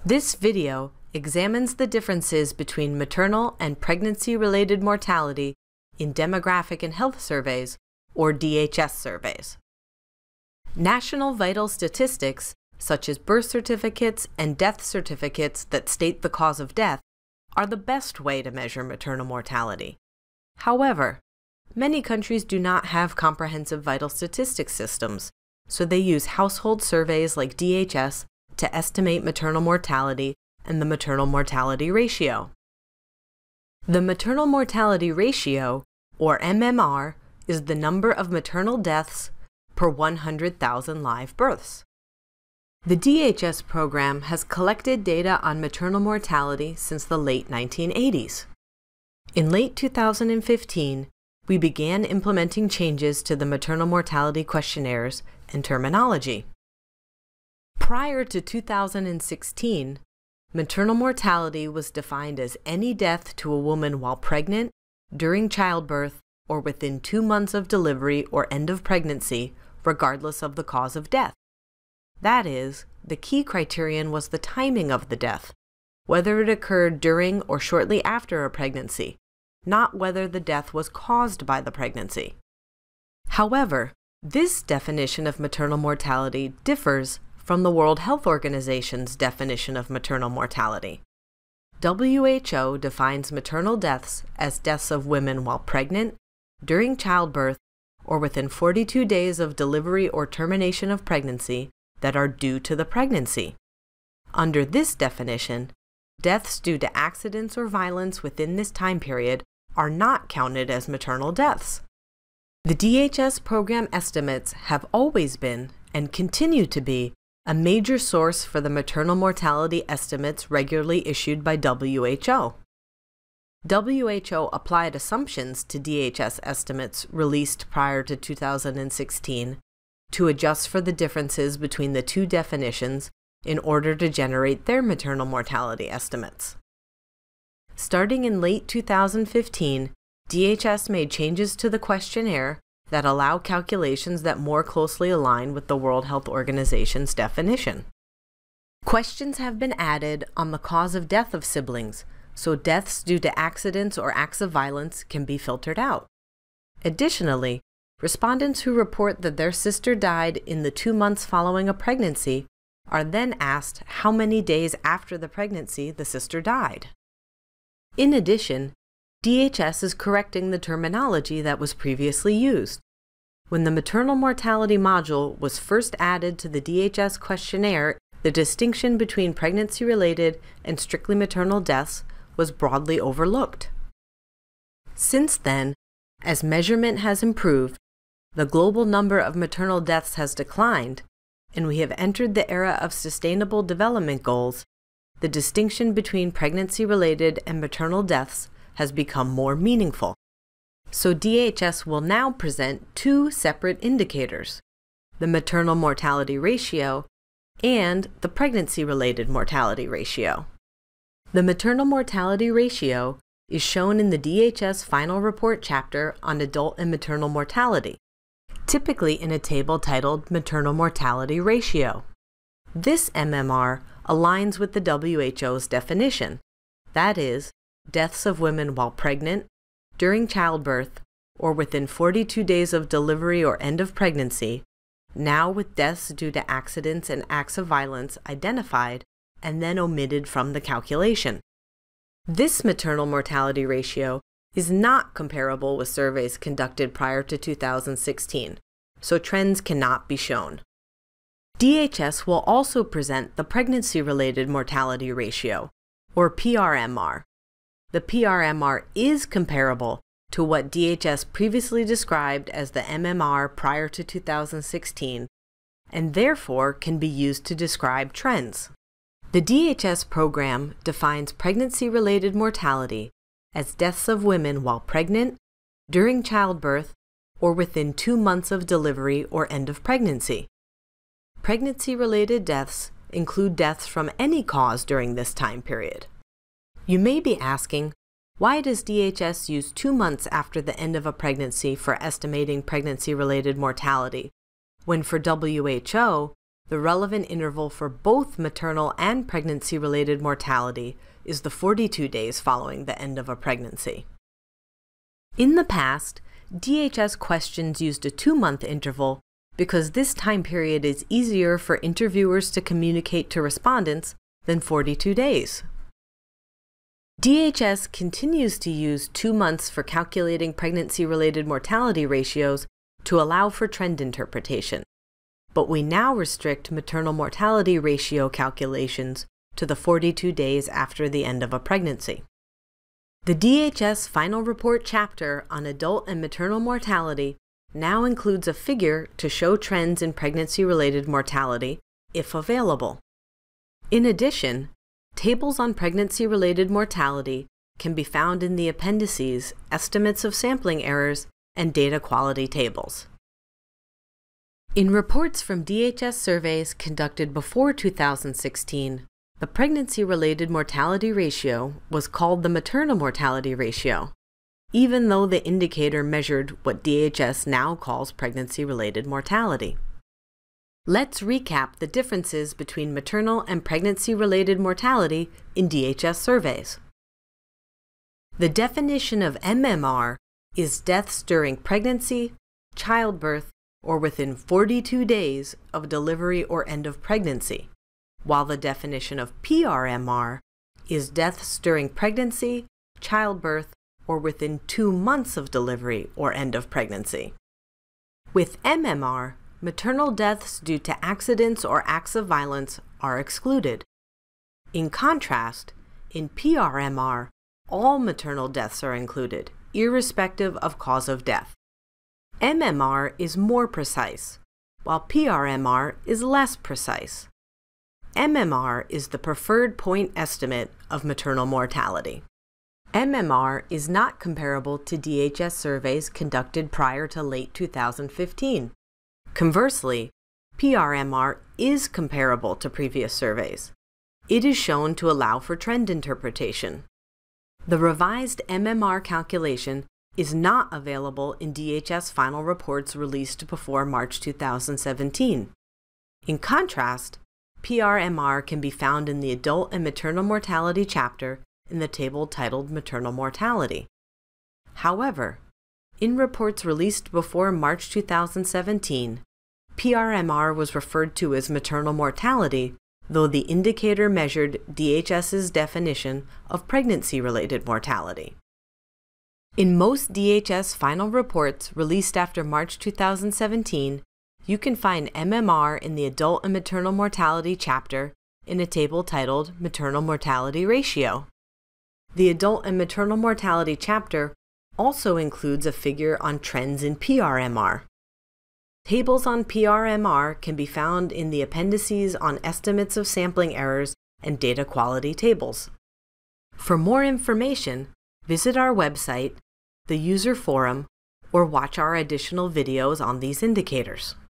This video examines the differences between maternal and pregnancy-related mortality in demographic and health surveys, or DHS surveys. National vital statistics, such as birth certificates and death certificates that state the cause of death, are the best way to measure maternal mortality. However, many countries do not have comprehensive vital statistics systems, so they use household surveys like DHS to estimate maternal mortality and the maternal mortality ratio. The maternal mortality ratio, or MMR, is the number of maternal deaths per 100,000 live births. The DHS program has collected data on maternal mortality since the late 1980s. In late 2015, we began implementing changes to the maternal mortality questionnaires and terminology. Prior to 2016, maternal mortality was defined as any death to a woman while pregnant, during childbirth, or within 2 months of delivery or end of pregnancy, regardless of the cause of death. That is, the key criterion was the timing of the death, whether it occurred during or shortly after a pregnancy, not whether the death was caused by the pregnancy. However, this definition of maternal mortality differs from the World Health Organization's definition of maternal mortality. WHO defines maternal deaths as deaths of women while pregnant, during childbirth, or within 42 days of delivery or termination of pregnancy that are due to the pregnancy. Under this definition, deaths due to accidents or violence within this time period are not counted as maternal deaths. The DHS program estimates have always been, and continue to be, a major source for the maternal mortality estimates regularly issued by WHO. WHO applied assumptions to DHS estimates released prior to 2016 to adjust for the differences between the two definitions in order to generate their maternal mortality estimates. Starting in late 2015, DHS made changes to the questionnaire that allow calculations that more closely align with the World Health Organization's definition. Questions have been added on the cause of death of siblings, so deaths due to accidents or acts of violence can be filtered out. Additionally, respondents who report that their sister died in the 2 months following a pregnancy are then asked how many days after the pregnancy the sister died. In addition, DHS is correcting the terminology that was previously used. When the maternal mortality module was first added to the DHS questionnaire, the distinction between pregnancy-related and strictly maternal deaths was broadly overlooked. Since then, as measurement has improved, the global number of maternal deaths has declined, and we have entered the era of Sustainable Development Goals. The distinction between pregnancy-related and maternal deaths has become more meaningful. So DHS will now present two separate indicators: the maternal mortality ratio and the pregnancy-related mortality ratio. The maternal mortality ratio is shown in the DHS final report chapter on adult and maternal mortality, typically in a table titled Maternal Mortality Ratio. This MMR aligns with the WHO's definition, that is, deaths of women while pregnant, during childbirth, or within 42 days of delivery or end of pregnancy, now with deaths due to accidents and acts of violence identified and then omitted from the calculation. This maternal mortality ratio is not comparable with surveys conducted prior to 2016, so trends cannot be shown. DHS will also present the pregnancy-related mortality ratio, or PRMR. The PRMR is comparable to what DHS previously described as the MMR prior to 2016, and therefore can be used to describe trends. The DHS program defines pregnancy-related mortality as deaths of women while pregnant, during childbirth, or within 2 months of delivery or end of pregnancy. Pregnancy-related deaths include deaths from any cause during this time period. You may be asking, why does DHS use 2 months after the end of a pregnancy for estimating pregnancy-related mortality, when for WHO, the relevant interval for both maternal and pregnancy-related mortality is the 42 days following the end of a pregnancy. In the past, DHS questions used a 2-month interval because this time period is easier for interviewers to communicate to respondents than 42 days. DHS continues to use 2 months for calculating pregnancy-related mortality ratios to allow for trend interpretation, but we now restrict maternal mortality ratio calculations to the 42 days after the end of a pregnancy. The DHS Final Report chapter on adult and maternal mortality now includes a figure to show trends in pregnancy-related mortality, if available. In addition, tables on pregnancy-related mortality can be found in the appendices, estimates of sampling errors, and data quality tables. In reports from DHS surveys conducted before 2016, the pregnancy-related mortality ratio was called the maternal mortality ratio, even though the indicator measured what DHS now calls pregnancy-related mortality. Let's recap the differences between maternal and pregnancy-related mortality in DHS surveys. The definition of MMR is deaths during pregnancy, childbirth, or within 42 days of delivery or end of pregnancy, while the definition of PRMR is deaths during pregnancy, childbirth, or within 2 months of delivery or end of pregnancy. With MMR, maternal deaths due to accidents or acts of violence are excluded. In contrast, in PRMR, all maternal deaths are included, irrespective of cause of death. MMR is more precise, while PRMR is less precise. MMR is the preferred point estimate of maternal mortality. MMR is not comparable to DHS surveys conducted prior to late 2015. Conversely, PRMR is comparable to previous surveys. It is shown to allow for trend interpretation. The revised MMR calculation is not available in DHS final reports released before March 2017. In contrast, PRMR can be found in the adult and maternal mortality chapter in the table titled Maternal Mortality. However, in reports released before March 2017, PRMR was referred to as maternal mortality, though the indicator measured DHS's definition of pregnancy-related mortality. In most DHS final reports released after March 2017, you can find MMR in the adult and maternal mortality chapter in a table titled Maternal Mortality Ratio. The adult and maternal mortality chapter also includes a figure on trends in PRMR. Tables on PRMR can be found in the appendices on estimates of sampling errors and data quality tables. For more information, visit our website, the user forum, or watch our additional videos on these indicators.